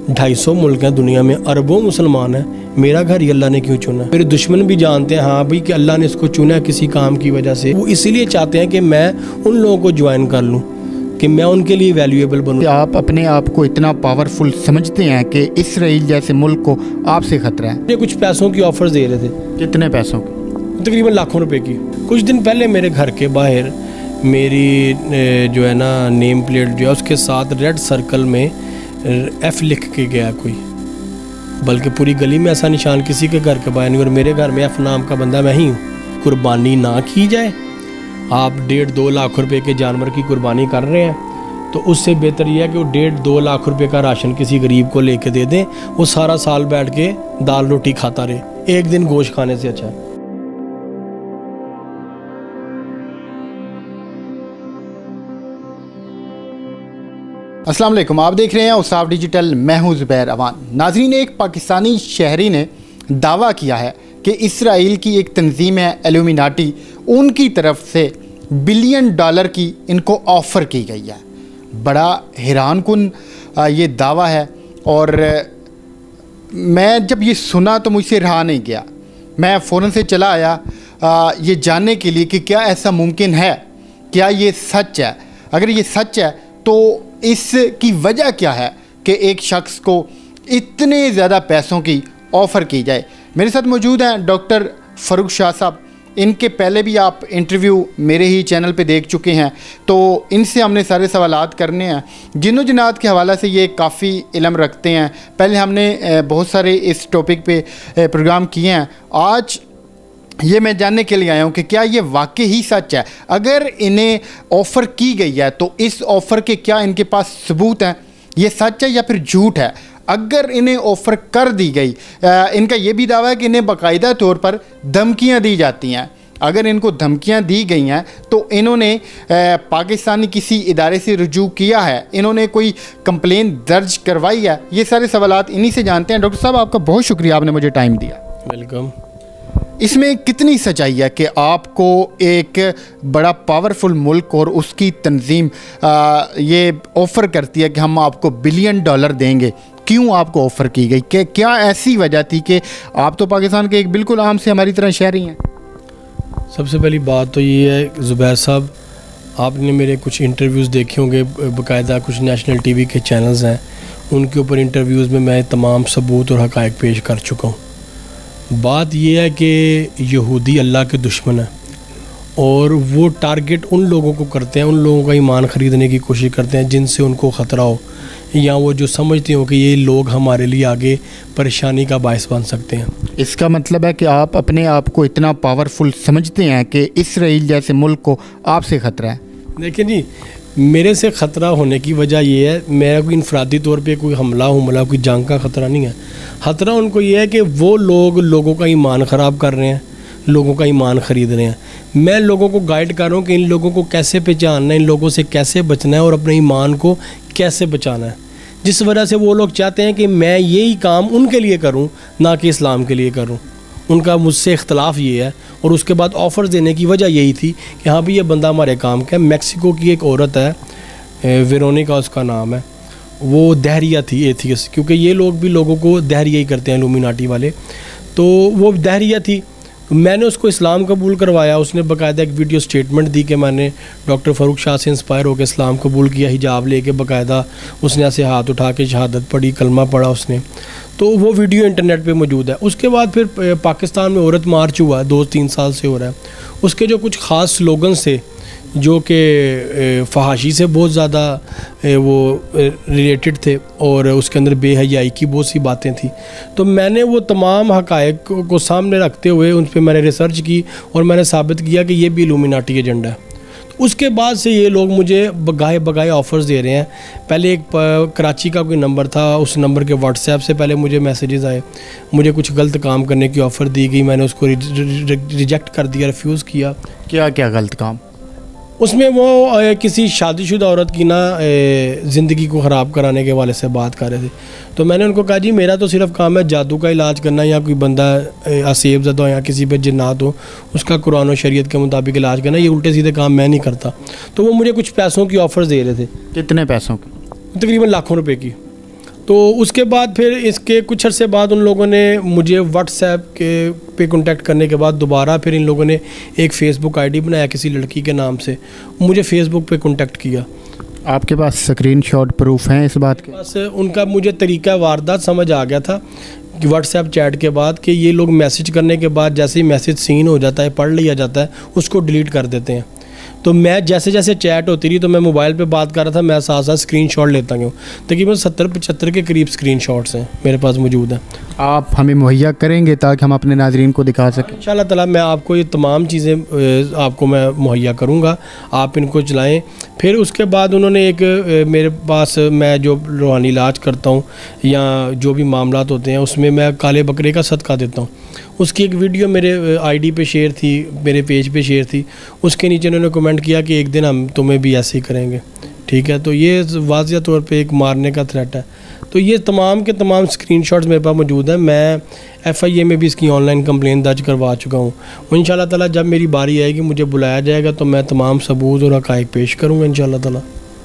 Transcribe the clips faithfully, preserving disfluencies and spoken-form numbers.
ढाई सौ मुल्क हैं दुनिया में, अरबों मुसलमान हैं, मेरा घर ही अल्लाह ने क्यों चुना? मेरे दुश्मन भी जानते हैं हाँ भाई कि अल्लाह ने इसको चुना है किसी काम की वजह से। वो इसीलिए चाहते हैं कि मैं उन लोगों को ज्वाइन कर लूँ, कि मैं उनके लिए वैल्यूएबल बनूँ। आप अपने आप को इतना पावरफुल समझते हैं कि इसराइल जैसे मुल्क को आपसे खतरा है? ये कुछ पैसों की ऑफर्स दे रहे थे। कितने पैसों की? तकरीबन लाखों रुपए की। कुछ दिन पहले मेरे घर के बाहर मेरी जो है ना नेम प्लेट जो है उसके साथ रेड सर्कल में एफ़ लिख के गया कोई, बल्कि पूरी गली में ऐसा निशान किसी के घर के बाहर नहीं, और मेरे घर में एफ़ नाम का बंदा मैं ही हूँ। कुर्बानी ना की जाए, आप डेढ़ दो लाख रुपए के जानवर की कुर्बानी कर रहे हैं तो उससे बेहतर यह है कि वो डेढ़ दो लाख रुपए का राशन किसी गरीब को लेके दे दें, वो सारा साल बैठ के दाल रोटी खाता रहे, एक दिन गोश्त खाने से अच्छा है। अस्सलाम वालेकुम, आप देख रहे हैं औसाफ डिजिटल, मैं हूं ज़ुबैर अवान। नाज़रीन, एक पाकिस्तानी शहरी ने दावा किया है कि इसराइल की एक तंजीम है इल्यूमिनाटी, उनकी तरफ से बिलियन डॉलर की इनको ऑफ़र की गई है। बड़ा हैरान कुन ये दावा है, और मैं जब ये सुना तो मुझसे रहा नहीं गया। मैं फ़ौरन से चला आया आ, ये जानने के लिए कि क्या ऐसा मुमकिन है, क्या ये सच है। अगर ये सच है तो इसकी वजह क्या है कि एक शख्स को इतने ज़्यादा पैसों की ऑफ़र की जाए। मेरे साथ मौजूद हैं डॉक्टर फ़ारूक शाह साहब। इनके पहले भी आप इंटरव्यू मेरे ही चैनल पे देख चुके हैं, तो इनसे हमने सारे सवालात करने हैं। जिन्नो जिन्नात के हवाले से ये काफ़ी इल्म रखते हैं। पहले हमने बहुत सारे इस टॉपिक पे प्रोग्राम किए हैं। आज ये मैं जानने के लिए आया हूँ कि क्या ये वाकई ही सच है। अगर इन्हें ऑफ़र की गई है तो इस ऑफ़र के क्या इनके पास सबूत हैं, ये सच है या फिर झूठ है। अगर इन्हें ऑफ़र कर दी गई, इनका ये भी दावा है कि इन्हें बाकायदा तौर पर धमकियाँ दी जाती हैं। अगर इनको धमकियाँ दी गई हैं तो इन्होंने पाकिस्तानी किसी इदारे से रुजू किया है, इन्होंने कोई कंप्लेन दर्ज करवाई है। ये सारे सवालात इन्हीं से जानते हैं। डॉक्टर साहब, आपका बहुत शुक्रिया, आपने मुझे टाइम दिया। वेलकम। इसमें कितनी सच्चाई है कि आपको एक बड़ा पावरफुल मुल्क और उसकी तंजीम आ, ये ऑफ़र करती है कि हम आपको बिलियन डॉलर देंगे? क्यों आपको ऑफ़र की गई? कि क्या ऐसी वजह थी कि आप तो पाकिस्तान के एक बिल्कुल आम से हमारी तरह शहरी हैं? सबसे पहली बात तो ये है ज़ुबैर साहब, आपने मेरे कुछ इंटरव्यूज़ देखे होंगे, बाकायदा कुछ नेशनल टीवी के चैनल्स हैं, उनके ऊपर इंटरव्यूज़ में मैं तमाम सबूत और हक़ाइक़ पेश कर चुका हूँ। बात यह है कि यहूदी अल्लाह के दुश्मन है और वो टारगेट उन लोगों को करते हैं, उन लोगों का ईमान ख़रीदने की कोशिश करते हैं जिनसे उनको ख़तरा हो, या वो जो समझते हो कि ये लोग हमारे लिए आगे परेशानी का बायस बन सकते हैं। इसका मतलब है कि आप अपने आप को इतना पावरफुल समझते हैं कि इसराइल जैसे मुल्क को आपसे ख़तरा है? देखिए जी, मेरे से ख़तरा होने की वजह यह है, मेरा कोई इनफरादी तौर पे कोई हमला हमला कोई जंग का ख़तरा नहीं है। ख़तरा उनको ये है कि वो लोग लोगों का ईमान ख़राब कर रहे हैं, लोगों का ईमान ख़रीद रहे हैं। मैं लोगों को गाइड कर रहा हूँ कि इन लोगों को कैसे पहचानना है, इन लोगों से कैसे बचना है और अपने ईमान को कैसे बचाना है। जिस वजह से वो लोग चाहते हैं कि मैं यही काम उनके लिए करूँ, ना कि इस्लाम के लिए करूँ। उनका मुझसे इख्तलाफ ये है, और उसके बाद ऑफ़र्स देने की वजह यही थी कि हाँ भाई ये बंदा हमारे काम का है। मैक्सिको की एक औरत है, वेरोनिका उसका नाम है, वो दहरिया थी, एथियस्ट, क्योंकि ये लोग भी लोगों को दहरिया ही करते हैं इल्यूमिनाटी वाले, तो वो दहरिया थी। मैंने उसको इस्लाम कबूल करवाया। उसने बाकायदा एक वीडियो स्टेटमेंट दी कि मैंने डॉक्टर फ़ारूक शाह से इंस्पायर होकर इस्लाम कबूल किया, हिजाब लेके बाकायदा उसने ऐसे हाथ उठा के शहादत पढ़ी, कलमा पढ़ा उसने, तो वो वीडियो इंटरनेट पे मौजूद है। उसके बाद फिर पाकिस्तान में औरत मार्च हुआ, दो तीन साल से हो रहा है। उसके जो कुछ ख़ास स्लोगन्स थे जो कि फहाशी से बहुत ज़्यादा वो रिलेटेड थे, और उसके अंदर बेहयाई की बहुत सी बातें थी, तो मैंने वो तमाम हक़ाइक़ को सामने रखते हुए उन पर मैंने रिसर्च की और मैंने साबित किया कि ये भी इल्यूमिनाटी एजेंडा है। तो उसके बाद से ये लोग मुझे बगाए बगाए ऑफ़र्स दे रहे हैं। पहले एक कराची का कोई नंबर था, उस नंबर के व्हाट्सएप से पहले मुझे मैसेजेस आए, मुझे कुछ गलत काम करने की ऑफ़र दी गई, मैंने उसको रिजेक्ट कर दिया, रिफ्यूज़ किया। क्या क्या गलत काम? उसमें वो किसी शादीशुदा औरत की ना ज़िंदगी को ख़राब कराने के वाले से बात कर रहे थे। तो मैंने उनको कहा जी मेरा तो सिर्फ काम है जादू का इलाज करना, या कोई बंदा असेब ज़दा हो या किसी पे जिन्नात हो उसका कुरान और शरीयत के मुताबिक इलाज करना, ये उल्टे सीधे काम मैं नहीं करता। तो वो मुझे कुछ पैसों की ऑफ़र्स दे रहे थे। कितने पैसों की? तकरीबन लाखों रुपए की। तो उसके बाद फिर इसके कुछ अर्से बाद उन लोगों ने मुझे व्हाट्सएप के पे कांटेक्ट करने के बाद दोबारा फिर इन लोगों ने एक फ़ेसबुक आईडी बनाया किसी लड़की के नाम से, मुझे फ़ेसबुक पे कांटेक्ट किया। आपके पास स्क्रीनशॉट प्रूफ हैं इस बात के? बस उनका मुझे तरीका वारदात समझ आ गया था कि व्हाट्सएप चैट के बाद कि ये लोग मैसेज करने के बाद जैसे ही मैसेज सीन हो जाता है, पढ़ लिया जाता है, उसको डिलीट कर देते हैं। तो मैं जैसे जैसे चैट होती रही तो मैं मोबाइल पे बात कर रहा था, मैं साथ साथ स्क्रीनशॉट लेता गया। तकरीबन सत्तर पचहत्तर के करीब स्क्रीनशॉट्स हैं मेरे पास मौजूद हैं। आप हमें मुहैया करेंगे ताकि हम अपने नाज़रीन को दिखा सकें? इंशाल्लाह ताला मैं आपको ये तमाम चीज़ें आपको मैं मुहैया करूँगा, आप इनको चलाएँ। फिर उसके बाद उन्होंने एक मेरे पास, मैं जो रूहानी इलाज करता हूँ या जो भी मामलात होते हैं उसमें मैं काले बकरे का सदका देता हूँ, उसकी एक वीडियो मेरे आईडी पे शेयर थी, मेरे पेज पे शेयर थी। उसके नीचे उन्होंने कमेंट किया कि एक दिन हम तुम्हें भी ऐसे ही करेंगे। ठीक है, तो ये वाज़िया तौर पे एक मारने का थ्रेट है। तो ये तमाम के तमाम स्क्रीनशॉट्स मेरे पास मौजूद हैं। मैं एफआईए में भी इसकी ऑनलाइन कंप्लेंट दर्ज करवा चुका हूँ। इंशाल्लाह ताला जब मेरी बारी आएगी, मुझे बुलाया जाएगा तो मैं तमाम सबूत और हक़ाइक़ पेश करूँगा इंशाल्लाह ताला।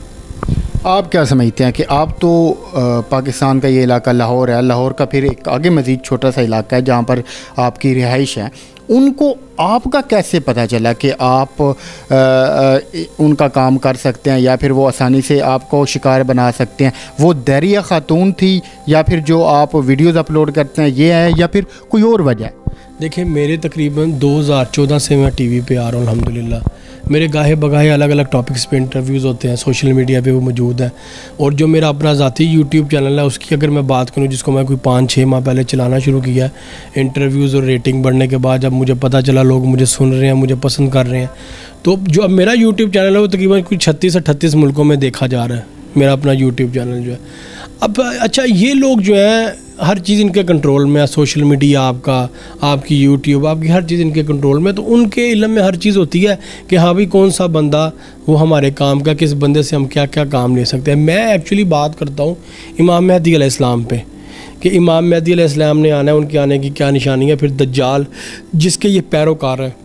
आप क्या समझते हैं कि आप तो आ, पाकिस्तान का ये इलाका लाहौर है, लाहौर का फिर एक आगे मज़ीद छोटा सा इलाका है जहाँ पर आपकी रिहाइश है, उनको आपका कैसे पता चला कि आप आ, आ, उनका काम कर सकते हैं या फिर वो आसानी से आपको शिकार बना सकते हैं? वो दरिया खातून थी या फिर जो आप वीडियोज़ अपलोड करते हैं ये है या फिर कोई और वजह है? देखिए, मेरे तकरीबन दो हज़ार चौदह से मैं टीवी पे आ रहा हूँ अल्हम्दुलिल्लाह। मेरे गाहे बगाहे अलग अलग टॉपिक्स पे इंटरव्यूज़ होते हैं, सोशल मीडिया पे वो मौजूद है। और जो मेरा अपना ज़ाती यूट्यूब चैनल है उसकी अगर मैं बात करूँ, जिसको मैं कोई पाँच छः माह पहले चलाना शुरू किया, इंटरव्यूज़ और रेटिंग बढ़ने के बाद जब मुझे पता चला लोग मुझे सुन रहे हैं, मुझे पसंद कर रहे हैं, तो जो अब मेरा यूट्यूब चैनल है वो तकरीबन कोई छत्तीस अट्ठतीस मुल्कों में देखा जा रहा है, मेरा अपना यूट्यूब चैनल जो है। अब अच्छा, ये लोग जो हैं हर चीज़ इनके कंट्रोल में है, सोशल मीडिया आपका, आपकी यूट्यूब, आपकी हर चीज़ इनके कंट्रोल में। तो उनके इल्म में हर चीज़ होती है कि हाँ भाई कौन सा बंदा वो हमारे काम का, किस बंदे से हम क्या क्या काम ले सकते हैं। मैं एक्चुअली बात करता हूँ इमाम मेहदी अलैहिस्सलाम पे कि इमाम मेहदी अलैहिस्सलाम ने आना है, उनके आने की क्या निशानी है। फिर दज्जाल जिसके ये पैरोकार हैं,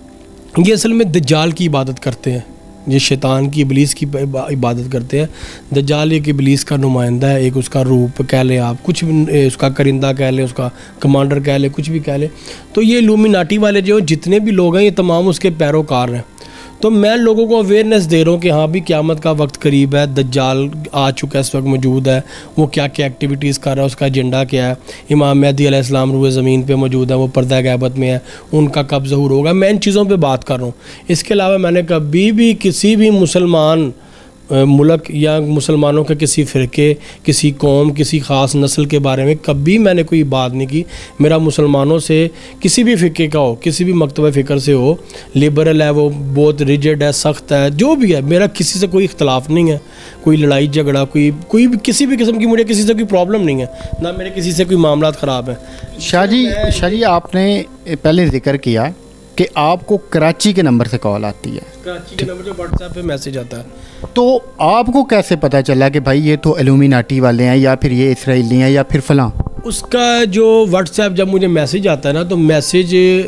ये असल में दज्जाल की इबादत करते हैं, ये शैतान की, इबलीस की इबादत करते हैं। दज्जाल एक इबलीस का नुमाइंदा है, एक उसका रूप कह लें आप, कुछ भी, उसका करिंदा कह लें, उसका कमांडर कह लें, कुछ भी कह लें। तो ये इल्यूमिनाटी वाले जो जितने भी लोग हैं ये तमाम उसके पैरोकार हैं। तो मैं लोगों को अवेयरनेस दे रहा हूँ कि हाँ भी क़यामत का वक्त करीब है, दज्जाल आ चुका है, इस वक्त मौजूद है, वो क्या क्या एक्टिविटीज़ कर रहा है, उसका एजेंडा क्या है। इमाम मेहदी अलैहिस्सलाम रूए ज़मीन पे मौजूद है, वो पर्दा गैबत में है, उनका कब ज़हूर होगा। मैं इन चीज़ों पे बात कर रहा हूँ। इसके अलावा मैंने कभी भी किसी भी मुसलमान मुल्क या मुसलमानों के किसी फ़िरके, किसी कौम, किसी ख़ास नस्ल के बारे में कभी मैंने कोई बात नहीं की। मेरा मुसलमानों से किसी भी फ़िरके का हो, किसी भी मकतबा फ़िक्र से हो, लिबरल है वो, बहुत रिजिड है, सख्त है, जो भी है, मेरा किसी से कोई इख्तलाफ नहीं है, कोई लड़ाई झगड़ा, कोई कोई भी किसी भी किस्म की मुझे किसी से कोई प्रॉब्लम नहीं है, ना मेरे किसी से कोई मामला ख़राब है। शाह जी, शाह जी आपने पहले जिक्र किया कि आपको कराची के नंबर से कॉल आती है, कराची के नंबर से व्हाट्सएप पे मैसेज आता है। तो आपको कैसे पता चला कि भाई ये तो इल्यूमिनाटी वाले हैं या फिर ये इसराइली हैं या फिर फ़लाँ? उसका जो व्हाट्सएप जब मुझे मैसेज आता है ना, तो मैसेज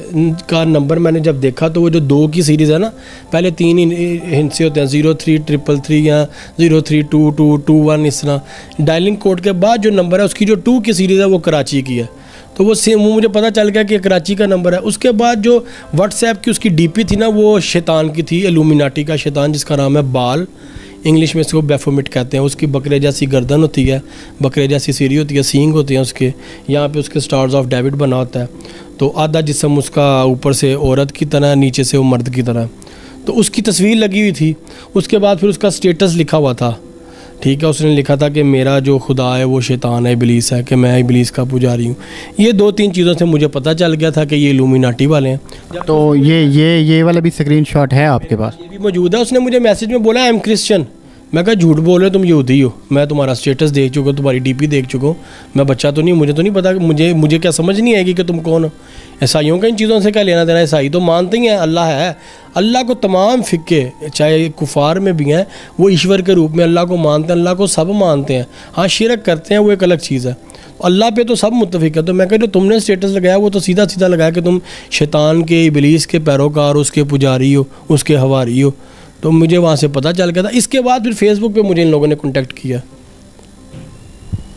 का नंबर मैंने जब देखा तो वो जो दो की सीरीज़ है ना, पहले तीन हिंसे होते हैं, ज़ीरो थ्री ट्रिपल थ्री या zero three two two two one, इस तरह डायलिंग कोड के बाद जो नंबर है उसकी जो टू की सीरीज़ है वो कराची की है। तो वो सेम वो मुझे पता चल गया कि कराची का नंबर है। उसके बाद जो व्हाट्सएप की उसकी डीपी थी ना, वो शैतान की थी, इल्यूमिनाटी का शैतान जिसका नाम है बाल, इंग्लिश में इसको बैफोमिट कहते हैं। उसकी बकरे जैसी गर्दन होती है, बकरे जैसी सीरी होती है, सींग होती हैं उसके, यहाँ पे उसके स्टार्स ऑफ डेविड बना होता है। तो आधा जिस्म उसका ऊपर से औरत की तरह, नीचे से वो मर्द की तरह। तो उसकी तस्वीर लगी हुई थी। उसके बाद फिर उसका स्टेटस लिखा हुआ था, ठीक है, उसने लिखा था कि मेरा जो खुदा है वो शैतान है, इबलीस है, कि मैं इबलीस का पुजारी हूँ। ये दो तीन चीज़ों से मुझे पता चल गया था कि ये इल्यूमिनाटी वाले हैं। तो ये ये ये वाला भी स्क्रीनशॉट है आपके पास? ये भी मौजूद है। उसने मुझे मैसेज में बोला आई एम क्रिश्चियन। मैं कहा झूठ बोल रहे, तुम यहूदी हो, मैं तुम्हारा स्टेटस देख चुका हूँ, तुम्हारी डीपी देख चुका हूँ, मैं बच्चा तो नहीं, मुझे तो नहीं पता, मुझे मुझे क्या समझ नहीं आएगी कि तुम कौन हो। ईसाइयों का इन चीज़ों से क्या लेना देना, ईसाई तो मानते ही हैं अल्लाह है। अल्लाह को तमाम फ़िक्के चाहे कुफार में भी हैं वो ईश्वर के रूप में अल्लाह को मानते हैं, अल्लाह को सब मानते हैं। हाँ, शिरक करते हैं वो एक अलग चीज़ है, अल्लाह पे तो सब मुत्तफिक है। तो मैं कह रही हूँ तुमने स्टेटस लगाया वो तो सीधा सीधा लगाया कि तुम शैतान के, इबलीस के पैरोकार, उसके पुजारी हो, उसके हवारी हो। तो मुझे वहाँ से पता चल गया था। इसके बाद फिर फेसबुक पे मुझे इन लोगों ने कांटेक्ट किया।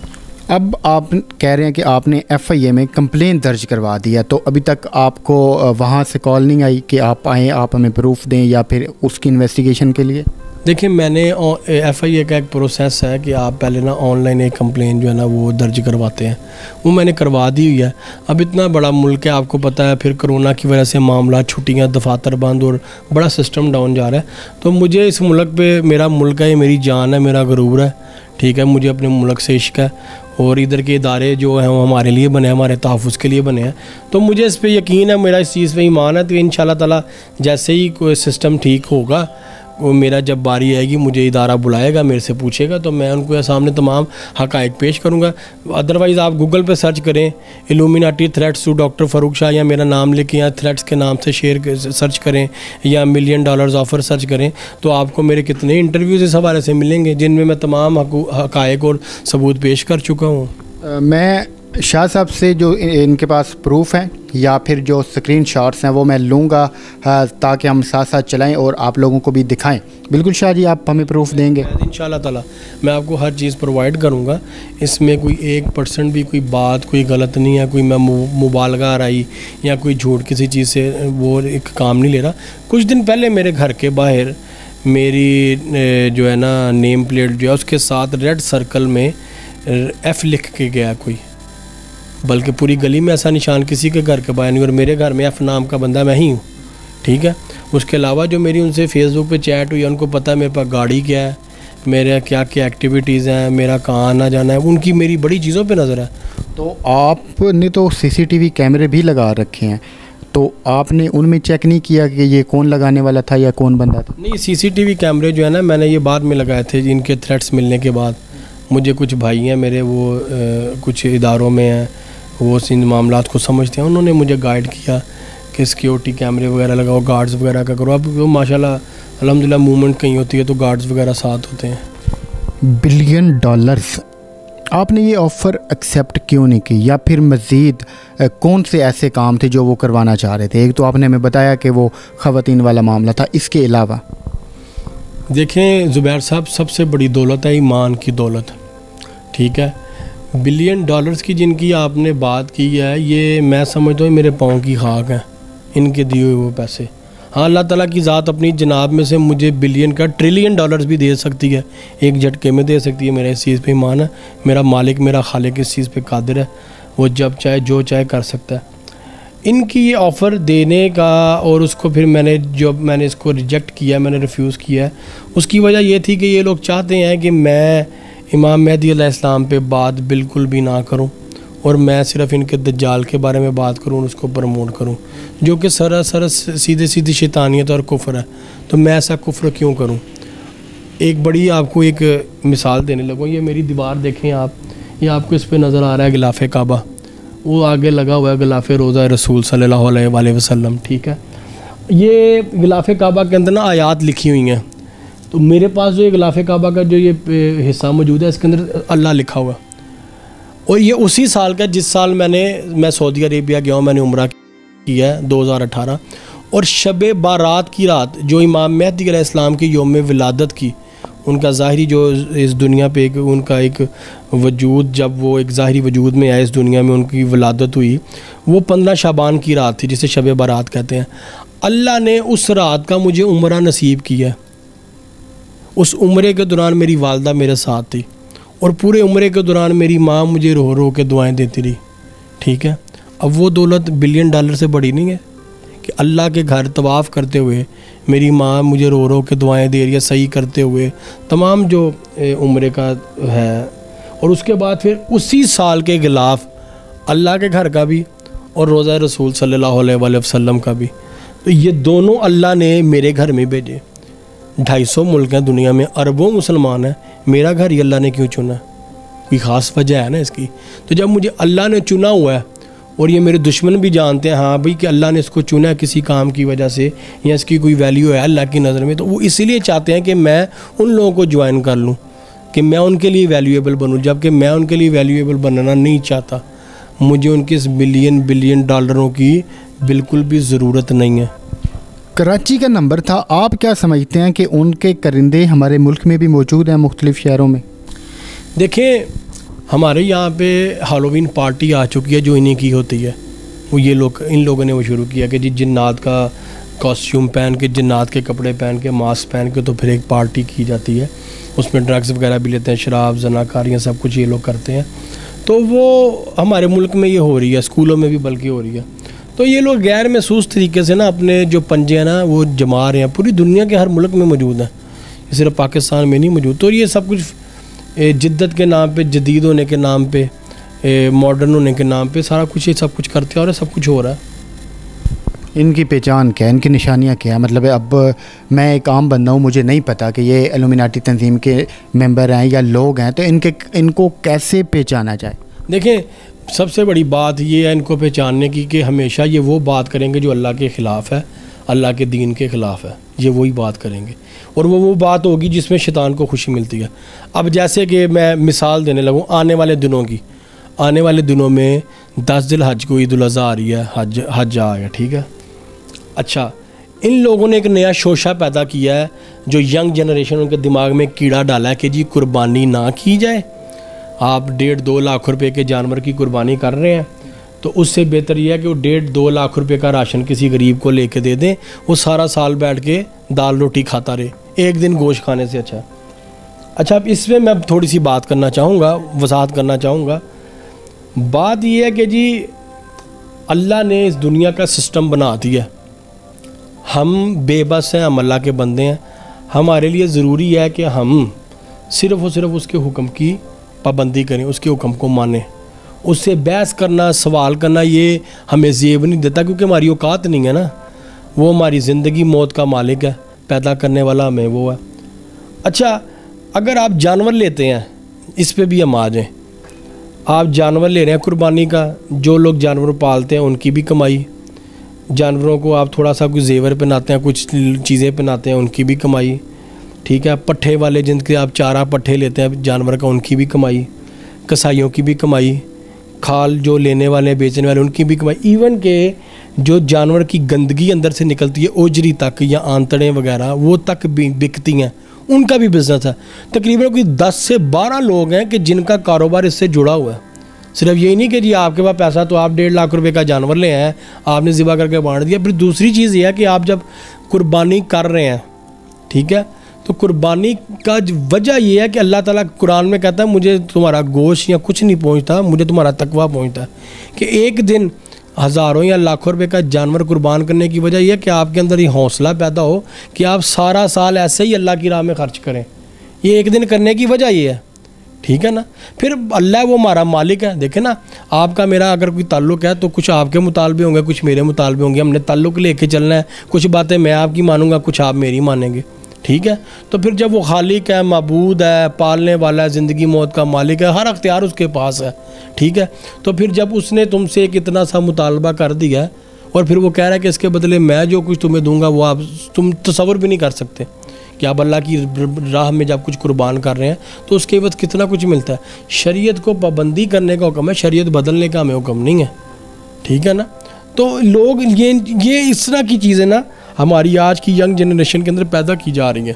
अब आप कह रहे हैं कि आपने एफ आई ए में कंप्लेंट दर्ज करवा दिया, तो अभी तक आपको वहाँ से कॉल नहीं आई कि आप आएँ, आप हमें प्रूफ दें या फिर उसकी इन्वेस्टिगेशन के लिए? देखिए, मैंने एफ आई ए का एक प्रोसेस है कि आप पहले ना ऑनलाइन एक कंप्लेंट जो है ना वो दर्ज करवाते हैं, वो मैंने करवा दी हुई है। अब इतना बड़ा मुल्क है, आपको पता है, फिर कोरोना की वजह से मामला, छुट्टियां, दफातर बंद और बड़ा सिस्टम डाउन जा रहा है। तो मुझे इस मुल्क पे, मेरा मुल्क है, ये मेरी जान है, मेरा गरूर है, ठीक है, मुझे अपने मुल्क से इश्क है और इधर के इदारे जो हैं वो हमारे लिए बने हैं, हमारे तहफ़्फ़ुज़ के लिए बने हैं। तो मुझे इस पे यकीन है, मेरा इस चीज़ पे ईमान है। तो इंशाल्लाह ताला जैसे ही कोई सिस्टम ठीक होगा, वो मेरा जब बारी आएगी, मुझे इदारा बुलाएगा, मेरे से पूछेगा, तो मैं उनको सामने तमाम हक़ाइक़ पेश करूँगा। अदरवाइज़ आप गूगल पे सर्च करें Illuminati threats to doctor Farooq Shah, या मेरा नाम लेके या थ्रेट्स के नाम से शेयर सर्च करें, या मिलियन डॉलर्स ऑफ़र सर्च करें, तो आपको मेरे कितने इंटरव्यूज़ इस हवाले से मिलेंगे जिनमें मैं तमाम हक़ाइक़ और सबूत पेश कर चुका हूँ। मैं शाह साहब से जो इनके पास प्रूफ हैं या फिर जो स्क्रीन शॉट्स हैं वो मैं लूँगा, ताकि हम साथ साथ चलाएं और आप लोगों को भी दिखाएं। बिल्कुल शाह जी, आप हमें प्रूफ देंगे? इंशाल्लाह ताला मैं आपको हर चीज़ प्रोवाइड करूँगा। इसमें कोई एक परसेंट भी कोई बात, कोई गलत नहीं है, कोई मैं मुबालगा रही या कोई झूठ किसी चीज़ से वो एक काम नहीं ले रहा। कुछ दिन पहले मेरे घर के बाहर मेरी जो है ना नेम प्लेट जो है, उसके साथ रेड सर्कल में एफ़ लिख के गया कोई, बल्कि पूरी गली में ऐसा निशान किसी के घर के बाहर नहीं, और मेरे घर में एफ़ नाम का बंदा मैं ही हूँ, ठीक है। उसके अलावा जो मेरी उनसे फेसबुक पे चैट हुई, उनको पता है मेरे पास गाड़ी क्या है, मेरे क्या क्या एक्टिविटीज़ हैं, मेरा कहाँ आना जाना है, उनकी मेरी बड़ी चीज़ों पे नज़र है। तो आपने तो सी सी टी वी कैमरे भी लगा रखे हैं, तो आपने उनमें चेक नहीं किया कि ये कौन लगाने वाला था या कौन बंदा था? नहीं, सी सी टी वी कैमरे जो है ना, मैंने ये बाद में लगाए थे। इनके थ्रेट्स मिलने के बाद मुझे कुछ भाई हैं मेरे, वो आ, कुछ इदारों में हैं, वो इन मामलात को समझते हैं, उन्होंने मुझे गाइड किया कि सिक्योरिटी कैमरे वगैरह लगाओ, गार्ड्स वगैरह का करो। अब तो माशाल्लाह अल्हम्दुलिल्लाह मूवमेंट कहीं होती है तो गार्ड्स वगैरह साथ होते हैं। बिलियन डॉलर्स, आपने ये ऑफ़र एक्सेप्ट क्यों नहीं की, या फिर मज़ीद कौन से ऐसे काम थे जो वो करवाना चाह रहे थे? एक तो आपने हमें बताया कि वो ख़वातीन वाला मामला था, इसके अलावा? देखें ज़ुबैर साहब, सबसे बड़ी दौलत है ईमान की दौलत, ठीक है। बिलियन डॉलर्स की जिनकी आपने बात की है, ये मैं समझता हूँ मेरे पाँव की खाक है, इनके दिए हुए वो पैसे। हाँ, अल्लाह ताला की ज़ात अपनी जनाब में से मुझे बिलियन का ट्रिलियन डॉलर्स भी दे सकती है, एक झटके में दे सकती है। मेरा इस चीज़ पे ईमान है, मेरा मालिक, मेरा खालिक इस चीज़ पे कादिर है, वो जब चाहे जो चाहे कर सकता है। इनकी ये ऑफ़र देने का, और उसको फिर मैंने जब मैंने इसको रिजेक्ट किया, मैंने रिफ्यूज़ किया है, उसकी वजह ये थी कि ये लोग चाहते हैं कि मैं इमाम मेहदी अलैहिस्सलाम पे बात बिल्कुल भी ना करूं, और मैं सिर्फ़ इनके दज्जाल के बारे में बात करूं और उसको प्रमोट करूं, जो कि सरासर सीधे सीधी शैतानियत और कुफ्र है। तो मैं ऐसा कुफ्र क्यों करूं? एक बड़ी आपको एक मिसाल देने लगूँ। ये मेरी दीवार देखें आप, ये आपको इस पर नज़र आ रहा है गिलाफ़े काबा, वो आगे लगा हुआ है गिलाफ़े रोज़ा रसूल सल्लल्लाहु अलैहि वसल्लम, ठीक है। ये गिलाफ़े काबा के अंदर ना आयात लिखी हुई हैं, तो मेरे पास जो ये गिलाफ़े काबा का जो ये हिस्सा मौजूद है, इसके अंदर अल्लाह लिखा हुआ, और ये उसी साल का जिस साल मैंने मैं सऊदी अरेबिया गया हूँ, मैंने उम्रा किया है दो हज़ार अठारह, और शब बारात की रात जो इमाम मेहदी अलैहिस्सलाम की यौम विलादत की, उनका ज़ाहिरी जो इस दुनिया पे एक उनका एक वजूद, जब वो एक ज़ाहिरी वजूद में आए इस दुनिया में, उनकी विलादत हुई, वो पंद्रह शाबान की रात थी, जिसे शब बारात कहते हैं। अल्लाह ने उस रात का मुझे उम्रा नसीब किया। उस उम्रे के दौरान मेरी वालदा मेरे साथ थी, और पूरे उम्रे के दौरान मेरी माँ मुझे रो रो के दुआएं देती रही, ठीक है। अब वो दौलत बिलियन डॉलर से बड़ी नहीं है कि अल्लाह के घर तवाफ़ करते हुए मेरी माँ मुझे रो रो के दुआएं दे रही है, सही करते हुए तमाम जो उम्रे का है, और उसके बाद फिर उसी साल के गिलाफ अल्लाह के घर का भी और रोज़ा रसूल सल्लल्लाहु अलैहि वसल्लम का भी। तो ये दोनों अल्लाह ने मेरे घर में भेजे। ढाई सौ मुल्क हैं दुनिया में, अरबों मुसलमान हैं, मेरा घर ही अल्लाह ने क्यों चुना? कोई ख़ास वजह है ना इसकी। तो जब मुझे अल्लाह ने चुना हुआ है, और ये मेरे दुश्मन भी जानते हैं हाँ भाई कि अल्लाह ने इसको चुना है किसी काम की वजह से, या इसकी कोई वैल्यू है अल्लाह की नज़र में, तो वो इसीलिए चाहते हैं कि मैं उन लोगों को ज्वाइन कर लूँ, कि मैं उनके लिए वैल्यूएबल बनूँ, जबकि मैं उनके लिए वैल्यूएबल बनना नहीं चाहता। मुझे उनके इस बिलियन बिलियन डॉलरों की बिल्कुल भी ज़रूरत नहीं है। कराची का नंबर था, आप क्या समझते हैं कि उनके करिंदे हमारे मुल्क में भी मौजूद हैं मुख्तलिफ़ शहरों में? देखें, हमारे यहाँ पे हैलोवीन पार्टी आ चुकी है जो इन्हीं की होती है। वो ये लोग इन लोगों ने वो शुरू किया कि जी जिन्नात का कॉस्ट्यूम पहन के, जिन्नात के कपड़े पहन के, मास्क पहन के तो फिर एक पार्टी की जाती है। उसमें ड्रग्स वगैरह भी लेते हैं, शराब, जनाकारियाँ, सब कुछ ये लोग करते हैं। तो वो हमारे मुल्क में ये हो रही है, स्कूलों में भी बल्कि हो रही है। तो ये लोग गैर महसूस तरीके से ना अपने जो पंजे हैं ना वो जमा रहे हैं। पूरी दुनिया के हर मुल्क में मौजूद हैं, सिर्फ पाकिस्तान में नहीं मौजूद। तो ये सब कुछ जिद्दत के नाम पे, जदीद होने के नाम पे, मॉडर्न होने के नाम पे सारा कुछ ये सब कुछ करते हैं और सब कुछ हो रहा है। इनकी पहचान क्या है, इनकी निशानियाँ क्या है? मतलब अब मैं एक आम बंदा हूँ, मुझे नहीं पता कि ये इल्यूमिनाटी तंजीम के मेंबर हैं या लोग हैं, तो इनके इनको कैसे पहचाना जाए? देखें, सबसे बड़ी बात ये है इनको पहचानने की कि हमेशा ये वो बात करेंगे जो अल्लाह के ख़िलाफ़ है, अल्लाह के दीन के ख़िलाफ़ है। ये वही बात करेंगे और वो वो बात होगी जिसमें शैतान को खुशी मिलती है। अब जैसे कि मैं मिसाल देने लगूँ आने वाले दिनों की, आने वाले दिनों में दस दिल हज को ईद उल अज़हा आ रही है, हज हज आ गया, ठीक है। अच्छा, इन लोगों ने एक नया शोशा पैदा किया है जो यंग जनरेशन उनके दिमाग में कीड़ा डाला है कि जी कुर्बानी ना की जाए। आप डेढ़ दो लाख रुपए के जानवर की कुर्बानी कर रहे हैं तो उससे बेहतर यह है कि वो डेढ़ दो लाख रुपए का राशन किसी गरीब को लेके दे दें, वो सारा साल बैठ के दाल रोटी खाता रहे, एक दिन गोश्त खाने से अच्छा। अच्छा, अब इसमें मैं थोड़ी सी बात करना चाहूँगा, वजाहत करना चाहूँगा। बात यह है कि जी अल्लाह ने इस दुनिया का सिस्टम बना दिया, हम बेबस हैं, हम अल्लाह के बंदे हैं। हमारे लिए ज़रूरी है कि हम सिर्फ़ और सिर्फ उसके हुक्म की पाबंदी करें, उसके हुक्म को मानें। उससे बहस करना, सवाल करना ये हमें ज़ेब नहीं देता, क्योंकि हमारी औकात नहीं है ना। वो हमारी ज़िंदगी मौत का मालिक है, पैदा करने वाला हमें वो है। अच्छा, अगर आप जानवर लेते हैं, इस पे भी हम आ जाएँ। आप जानवर ले रहे हैं कुर्बानी का, जो लोग जानवर पालते हैं उनकी भी कमाई, जानवरों को आप थोड़ा सा कुछ जेवर पहनाते हैं, कुछ चीज़ें पहनाते हैं, उनकी भी कमाई, ठीक है। पट्ठे वाले जिनके आप चारा पट्ठे लेते हैं जानवर का, उनकी भी कमाई, कसाईयों की भी कमाई, खाल जो लेने वाले बेचने वाले उनकी भी कमाई, इवन के जो जानवर की गंदगी अंदर से निकलती है ओजरी तक या आंतड़ें वगैरह वो तक भी बिकती हैं, उनका भी बिज़नेस है। तकरीबन कोई दस से बारह लोग हैं कि जिनका कारोबार इससे जुड़ा हुआ है। सिर्फ यही नहीं कि जी आपके पास पैसा तो आप डेढ़ लाख रुपए का जानवर ले आए, आपने ज़िबा करके बांट दिया। फिर दूसरी चीज़ ये है कि आप जब कुर्बानी कर रहे हैं, ठीक है, तो कुर्बानी का वजह यह है कि अल्लाह ताला कुरान में कहता है मुझे तुम्हारा गोश्त या कुछ नहीं पहुंचता, मुझे तुम्हारा तकवा पहुंचता है। कि एक दिन हज़ारों या लाखों रुपए का जानवर कुर्बान करने की वजह यह है कि आपके अंदर ये हौसला पैदा हो कि आप सारा साल ऐसे ही अल्लाह की राह में खर्च करें। ये एक दिन करने की वजह ये है, ठीक है ना। फिर अल्लाह वो हमारा मालिक है। देखें ना, आपका मेरा अगर कोई ताल्लुक़ है तो कुछ आपके मुतालबे होंगे, कुछ मेरे मुतालबे होंगे। हमने ताल्लुक़ लेके चलना है, कुछ बातें मैं आपकी मानूंगा, कुछ आप मेरी मानेंगे, ठीक है। तो फिर जब वो खालिक है, माबूद है, पालने वाला है, ज़िंदगी मौत का मालिक है, हर अख्तियार उसके पास है, ठीक है। तो फिर जब उसने तुमसे एक इतना सा मुतालबा कर दिया और फिर वो कह रहा है कि इसके बदले मैं जो कुछ तुम्हें दूंगा वो आप तुम तसव्वुर भी नहीं कर सकते कि आप अल्लाह की राह में जब कुछ कुर्बान कर रहे हैं तो उसके बाद कितना कुछ मिलता है। शरीयत को पाबंदी करने का हुक्म है, शरीयत बदलने का हमें हुक्म नहीं है, ठीक है ना। तो लोग ये ये इस तरह की चीज़ें ना हमारी आज की यंग जनरेशन के अंदर पैदा की जा रही हैं।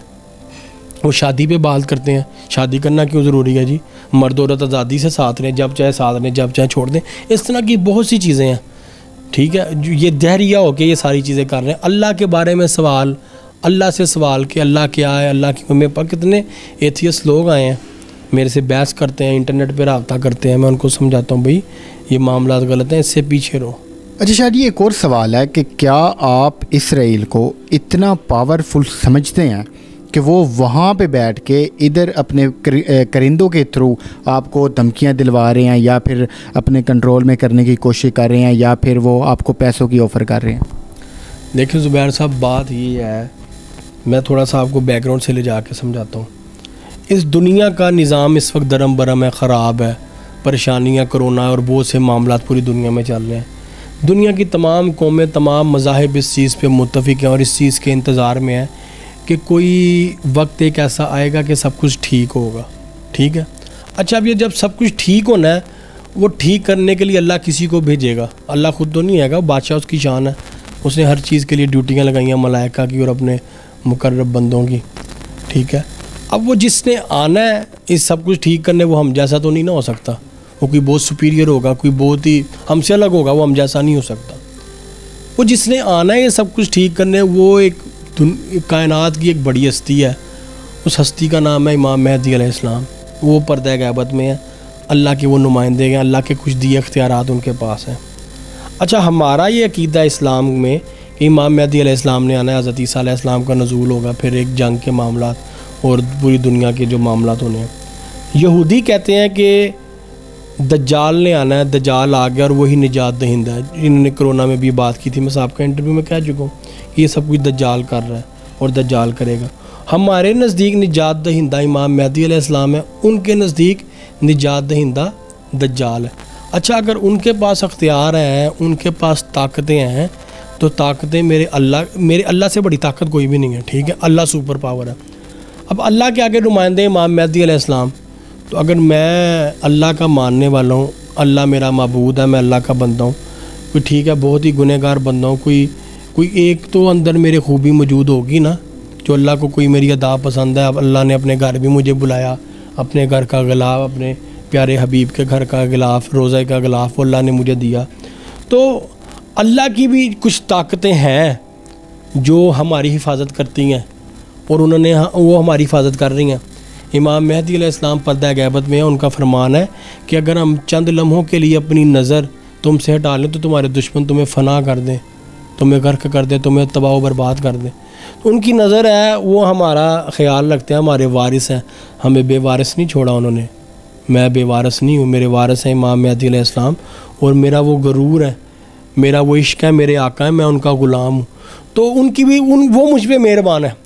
वो शादी पे बात करते हैं, शादी करना क्यों ज़रूरी है जी, मर्द औरत आज़ादी से साथ रहें, जब चाहे साथ रहें, जब चाहे छोड़ दें। इस तरह की बहुत सी चीज़ें हैं, ठीक है। ये दहरिया होके ये सारी चीज़ें कर रहे हैं। अल्लाह के बारे में सवाल, अल्लाह से सवाल कि अल्लाह क्या है, अल्लाह की मेरे पास कितने एथियस्ट लोग आए हैं, मेरे से बहस करते हैं, इंटरनेट पे रब्ता करते हैं, मैं उनको समझाता हूँ भाई ये मामला गलत हैं, इससे पीछे रहो। अच्छा शायद ये एक और सवाल है कि क्या आप इसराइल को इतना पावरफुल समझते हैं कि वो वहाँ पे बैठ के इधर अपने करिंदों के थ्रू आपको धमकियाँ दिलवा रहे हैं या फिर अपने कंट्रोल में करने की कोशिश कर रहे हैं या फिर वो आपको पैसों की ऑफ़र कर रहे हैं? देखिए ज़ुबैर साहब, बात ये है, मैं थोड़ा सा आपको बैकग्राउंड से ले जा के समझाता हूँ। इस दुनिया का निज़ाम इस वक्त दरम बरम है, ख़राब है, परेशानियाँ, कोरोना और बहुत से मामला पूरी दुनिया में चल रहे हैं। दुनिया की तमाम कौमें, तमाम मज़ाहिब इस चीज़ पे मुत्तफ़िक़ हैं और इस चीज़ के इंतज़ार में है कि कोई वक्त एक ऐसा आएगा कि सब कुछ ठीक होगा, ठीक है। अच्छा, अब ये जब सब कुछ ठीक होना है, वो ठीक करने के लिए अल्लाह किसी को भेजेगा। अल्लाह ख़ुद तो नहीं आएगा, बादशाह उसकी शान है, उसने हर चीज़ के लिए ड्यूटियाँ लगाई हैं मलाइका की और अपने मुकर्रब बंदों की, ठीक है। अब वो जिसने आना है इस सब कुछ ठीक करने, वो हम जैसा तो नहीं ना हो सकता। वो कोई बहुत सुपीरियर होगा, कोई बहुत ही हमसे अलग होगा, वो हम जैसा नहीं हो सकता। वो जिसने आना है ये सब कुछ ठीक करने, वो एक कायनात की एक बड़ी हस्ती है। उस हस्ती का नाम है इमाम मेहदी अलैहिस्सलाम। वो पर्दा गैबत में है, अल्लाह के वो नुमाइंदे हैं, अल्लाह के कुछ दिए इख्तियारात उनके पास हैं। अच्छा, हमारा ये अकीदा इस्लाम में कि इमाम मेहदी अलैहिस्सलाम ने आना है, हज़रत ईसा अलैहिस्सलाम का नज़ूल होगा, फिर एक जंग के मामलात और पूरी दुनिया के जो मामलात होने हैं। यहूदी कहते हैं कि दज्जाल ने आना है, दज्जाल आ गया और वही निजात दहिंदा है। इन्होंने कोरोना में भी बात की थी, मैं आपका इंटरव्यू में कह चुका हूँ कि ये सब कुछ दज्जाल कर रहा है और दज्जाल करेगा। हमारे नज़दीक निजात दहिंदा इमाम मेहदी अलैहिस्सलाम है, उनके नज़दीक निजात दहिंदा दज्जाल है। अच्छा, अगर उनके पास अख्तियार हैं, उनके पास ताकतें हैं, तो ताकतें मेरे अल्लाह मेरे अल्लाह से बड़ी ताकत कोई भी नहीं है। ठीक है, अल्लाह सुपर पावर है। अब अल्लाह के आगे नुमाइंदे इमाम मेहदी अलैहिस्सलाम, तो अगर मैं अल्लाह का मानने वाला हूँ, अल्लाह मेरा माबूद है, मैं अल्लाह का बंदा हूँ, कोई ठीक है बहुत ही गुनहगार बंदा हूँ, कोई कोई एक तो अंदर मेरे खूबी मौजूद होगी ना, जो अल्लाह को कोई मेरी अदा पसंद है। अब अल्लाह ने अपने घर भी मुझे बुलाया, अपने घर का गिलाफ, अपने प्यारे हबीब के घर का गिलाफ, रोज़े का गिलाफ अल्लाह ने मुझे दिया। तो अल्लाह की भी कुछ ताकतें हैं जो हमारी हिफाजत करती हैं और उन्होंने वो हमारी हिफाजत कर रही हैं। इमाम मेहदी अलैहिस्सलाम पर्दा गैबत में है, उनका फरमान है कि अगर हम चंद लम्हों के लिए अपनी नज़र तुमसे हटा लें तो तुम्हारे दुश्मन तुम्हें फना कर दें, तुम्हें गर्क कर दें, तुम्हें तबाह बर्बाद कर दें। तो उनकी नज़र है, वो हमारा ख्याल रखते हैं, हमारे वारिस हैं, हमें बेवारिस नहीं छोड़ा उन्होंने। मैं बेवारिस नहीं हूँ, मेरे वारिस हैं इमाम मेहदी अलैहिस्सलाम, और मेरा वो गरूर है, मेरा वो इश्क है, मेरे आका है, मैं उनका ग़ुलाम हूँ। तो उनकी भी उन वो मुझ पर मेहरबान है,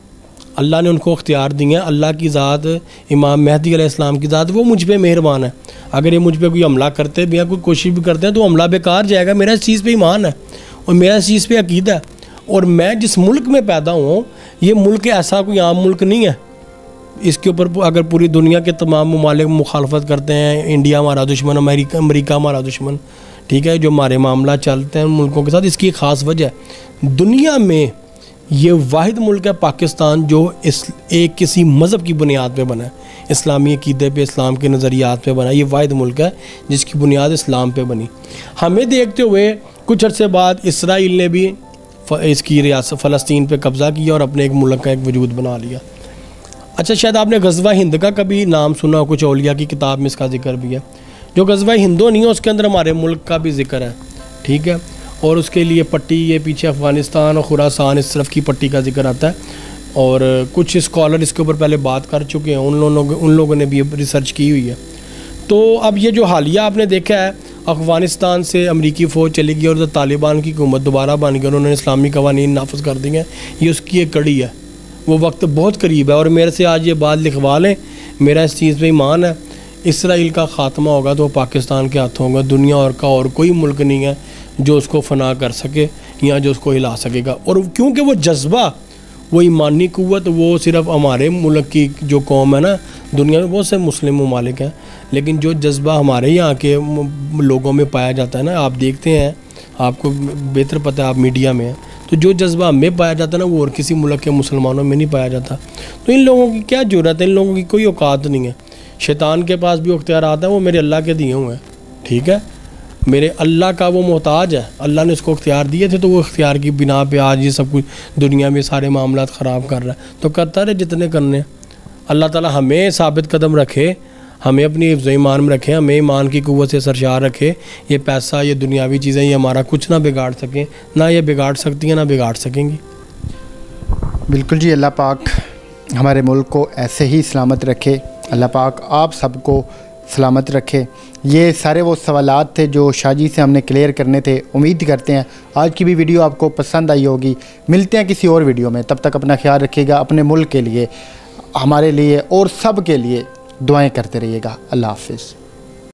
अल्लाह ने उनको अख्तियार दिए हैं। अल्लाह की ज़ात, इमाम मेहदी अलैहिस्सलाम की ज़ात, वो मुझ पर मेहरबान है। अगर ये मुझ पर कोई हमला करते भी हैं, कोई कोशिश भी करते हैं, तो हमला बेकार जाएगा। मेरा इस चीज़ पे ईमान है और मेरा इस चीज़ पे अकीदा है। और मैं जिस मुल्क में पैदा हूँ, ये मुल्क ऐसा कोई आम मुल्क नहीं है। इसके ऊपर अगर पूरी दुनिया के तमाम ममालिक मुखालफत करते हैं, इंडिया हमारा दुश्मन, अमेरिका अमेरिका हमारा दुश्मन, ठीक है, जो हमारे मामला चलते हैं मुल्कों के साथ, इसकी एक ख़ास वजह है। दुनिया में ये वाहिद मुल्क है पाकिस्तान जो इस एक किसी मज़हब की बुनियाद पे बना है, इस्लामी अकीदे पे, इस्लाम के नज़रियात पे बना। ये वाहिद मुल्क है जिसकी बुनियाद इस्लाम पे बनी। हमें देखते हुए कुछ अर्से बाद इसराइल ने भी इसकी रियासत फ़लस्तीन पे कब्ज़ा किया और अपने एक मुल्क का एक वजूद बना लिया। अच्छा, शायद आपने ग़ज़वा हिंद का कभी नाम सुना हो, कुछ औलिया की किताब में इसका जिक्र भी है। जो ग़ज़वा हिंदो नहीं है, उसके अंदर हमारे मुल्क का भी जिक्र है, ठीक है। और उसके लिए पट्टी, ये पीछे अफ़गानिस्तान और खुरासान इस तरफ की पट्टी का जिक्र आता है। और कुछ स्कॉलर इसके ऊपर पहले बात कर चुके हैं, उन लोगों उन लोगों ने भी रिसर्च की हुई है। तो अब ये जो हालिया आपने देखा है, अफ़गानिस्तान से अमरीकी फ़ौज चली गई और तालिबान की हुकूमत दोबारा बन गई, उन्होंने इस्लामी कवानीन नाफिज कर दी हैं, ये उसकी एक कड़ी है। वो वक्त बहुत करीब है और मेरे से आज ये बात लिखवा लें, मेरा इस चीज़ पे ईमान है, इसराइल का ख़ात्मा होगा तो पाकिस्तान के हाथों होगा। दुनिया और का और कोई मुल्क नहीं है जो उसको फना कर सके या जो उसको हिला सकेगा। और क्योंकि वो जज्बा, वो ईमानी क़ुव्वत, वो सिर्फ हमारे मुल्क की जो कौम है ना, दुनिया में बहुत से मुस्लिम ममालिक हैं, लेकिन जो जज्बा हमारे यहाँ के लोगों में पाया जाता है ना, आप देखते हैं, आपको बेहतर पता है, आप मीडिया में हैं, तो जो जज्बा हमें पाया जाता है ना, वो और किसी मुल्क के मुसलमानों में नहीं पाया जाता। तो इन लोगों की क्या ज़रूरत है, इन लोगों की कोई औकात नहीं है। शैतान के पास भी अख्तियार आता है, वो मेरे अल्लाह के दिए हुए हैं, ठीक है। मेरे अल्लाह का वो मोहताज है, अल्लाह ने उसको अख्तियार दिए थे, तो वो अख्तियार की बिना पे आज ये सब कुछ दुनिया में सारे मामलात ख़राब कर रहा है। तो करता रहे जितने करने। अल्लाह ताला हमें साबित कदम रखे, हमें अपनी हिफ्ज़ ईमान में रखें, हमें ईमान की क़ुव्वत से सरशार रखे। ये पैसा, ये दुनियावी चीज़ें, ये हमारा कुछ ना बिगाड़ सकें, ना ये बिगाड़ सकती हैं, ना बिगाड़ सकेंगी। बिल्कुल जी, अल्लाह पाक हमारे मुल्क को ऐसे ही सलामत रखे। अल्लाह पाक आप सबको सलामत रखे। ये सारे वो सवालात थे जो शाजी से हमने क्लियर करने थे। उम्मीद करते हैं आज की भी वीडियो आपको पसंद आई होगी। मिलते हैं किसी और वीडियो में, तब तक अपना ख्याल रखिएगा, अपने मुल्क के लिए, हमारे लिए और सब के लिए दुआएं करते रहिएगा। अल्लाह हाफ़िज़।